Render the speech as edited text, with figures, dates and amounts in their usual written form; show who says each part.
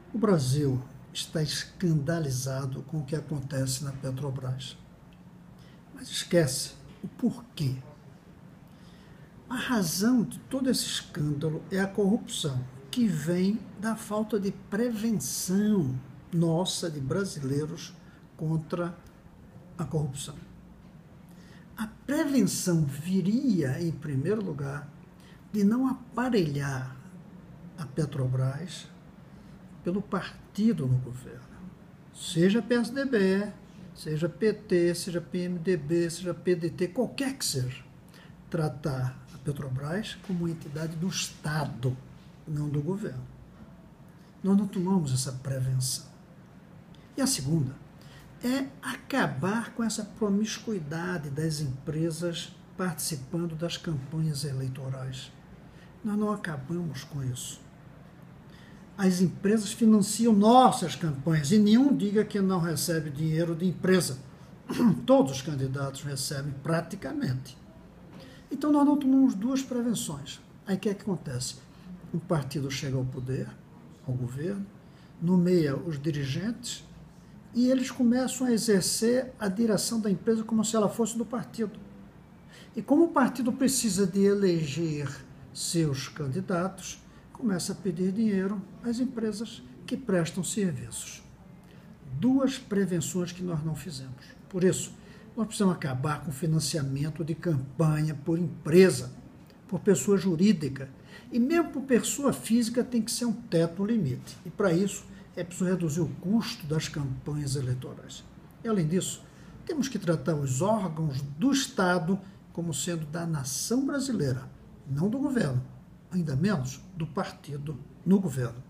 Speaker 1: O Brasil está escandalizado com o que acontece na Petrobras. Mas esquece o porquê. A razão de todo esse escândalo é a corrupção, que vem da falta de prevenção nossa, de brasileiros, contra a corrupção. A prevenção viria, em primeiro lugar, de não aparelhar a Petrobras pelo partido no governo. Seja PSDB, seja PT, seja PMDB, seja PDT, qualquer que seja. Tratar a Petrobras como uma entidade do Estado, não do governo. Nós não tomamos essa prevenção. E a segunda é acabar com essa promiscuidade das empresas participando das campanhas eleitorais. Nós não acabamos com isso. As empresas financiam nossas campanhas e nenhum diga que não recebe dinheiro de empresa. Todos os candidatos recebem praticamente. Então nós não tomamos duas prevenções. Aí o que é que acontece? Um partido chega ao poder, ao governo, nomeia os dirigentes e eles começam a exercer a direção da empresa como se ela fosse do partido. E como o partido precisa de eleger seus candidatos, começa a pedir dinheiro às empresas que prestam serviços. Duas prevenções que nós não fizemos. Por isso, nós precisamos acabar com o financiamento de campanha por empresa, por pessoa jurídica. E mesmo por pessoa física tem que ser um teto, um limite. E para isso é preciso reduzir o custo das campanhas eleitorais. E além disso, temos que tratar os órgãos do Estado como sendo da nação brasileira, não do governo, ainda menos do partido no governo.